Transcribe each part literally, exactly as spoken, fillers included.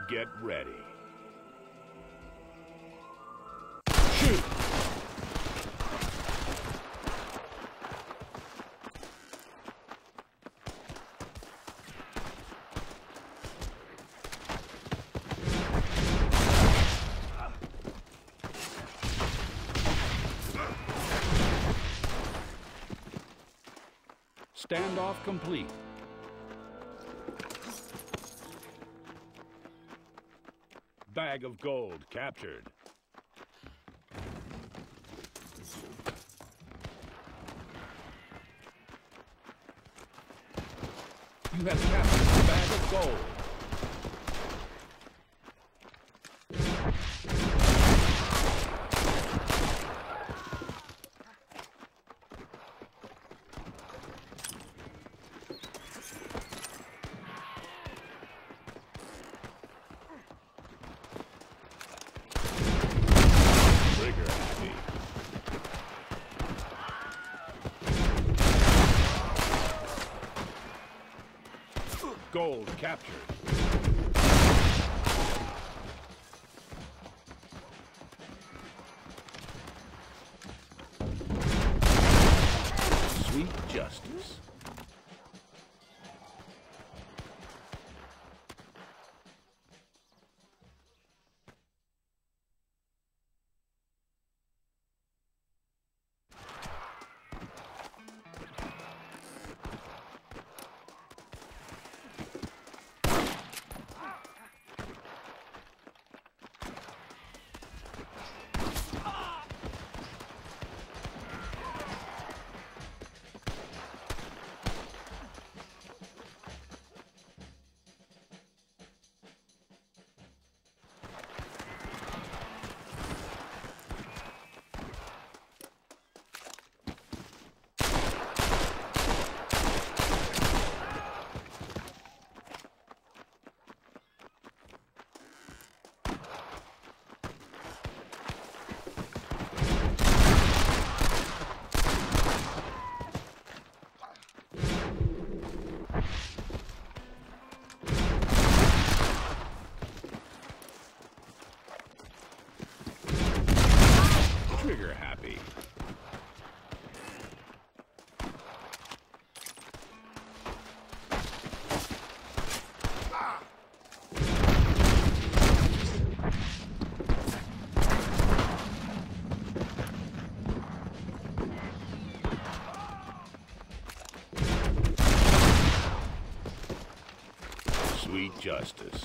Get ready. Shoot! Standoff complete. Bag of gold captured. You have captured a bag of gold. Trigger happy. Gold captured. Sweet justice. Trigger happy. Sweet justice.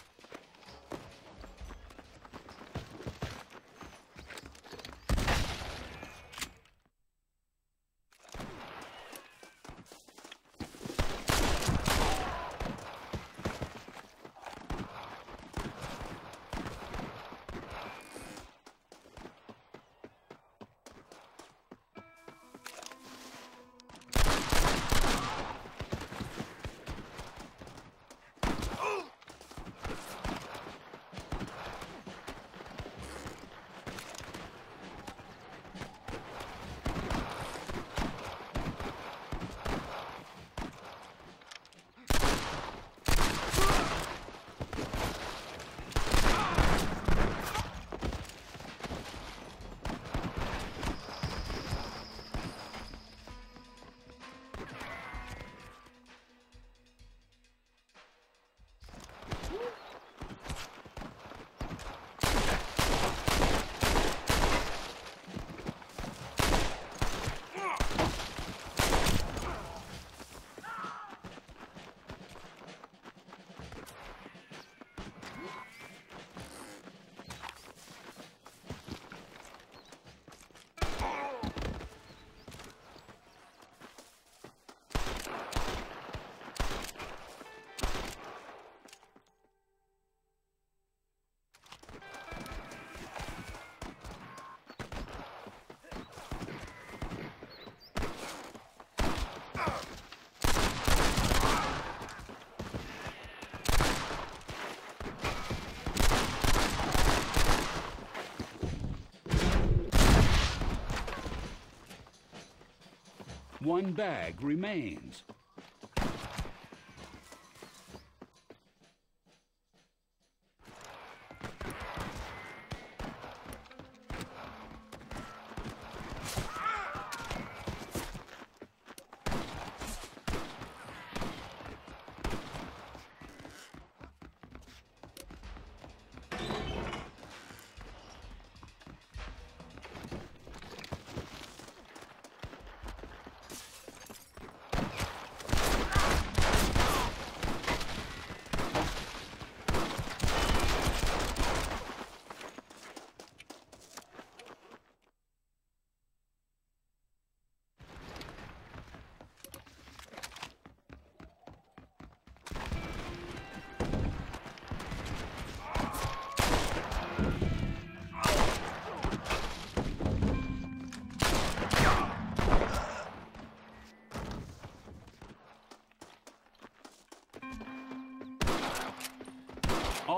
One bag remains.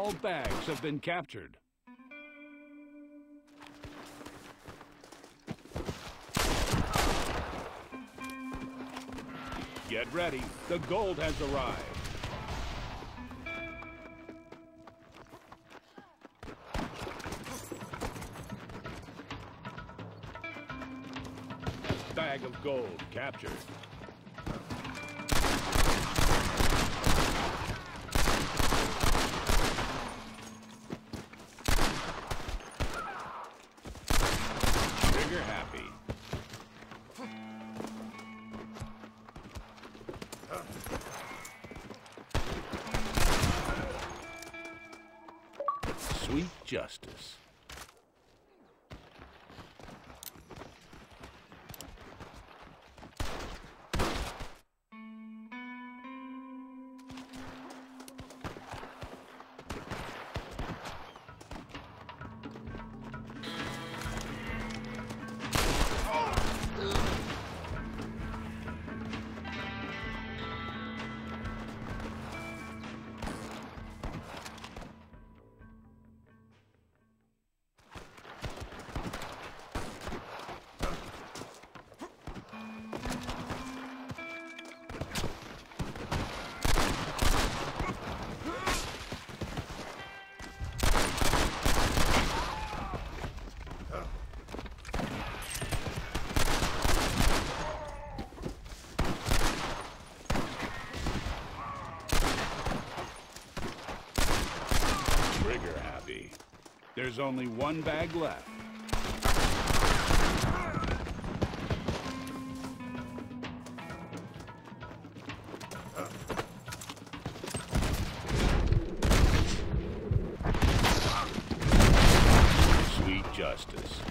All bags have been captured. Get ready. The gold has arrived. Bag of gold captured. Trigger happy. Sweet justice. Trigger happy. There's only one bag left. Sweet justice.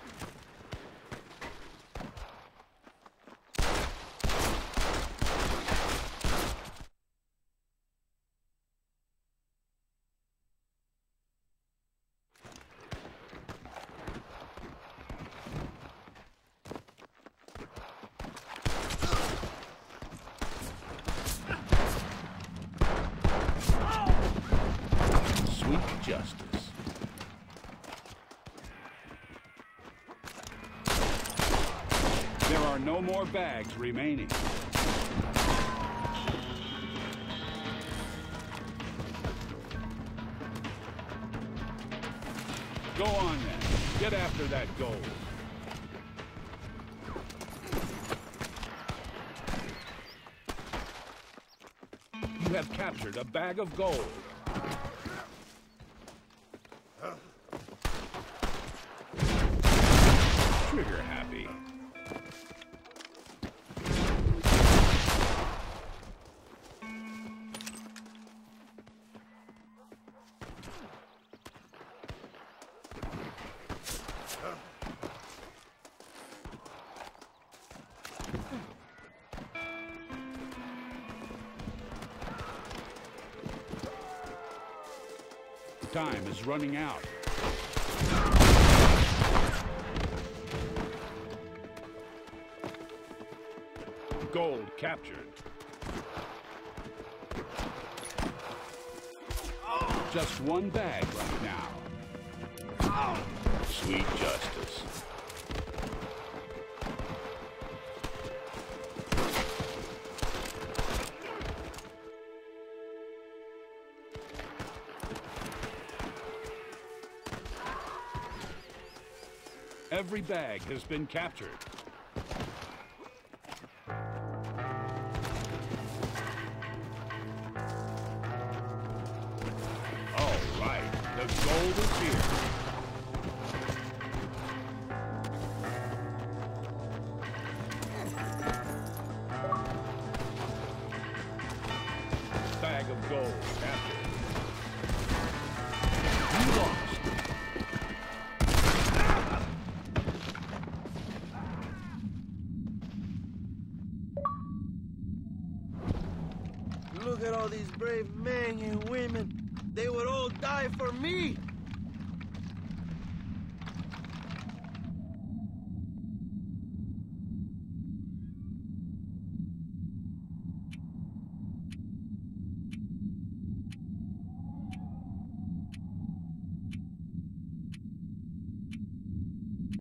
Sweet justice. There are no more bags remaining. Go on then. Get after that gold. You have captured a bag of gold. Trigger happy. Time is running out. Gold captured. Just one bag right now. Sweet justice. Every bag has been captured. All right, the gold is here. Bag of gold captured. You lost. Look at all these brave men and women. They would all die for me.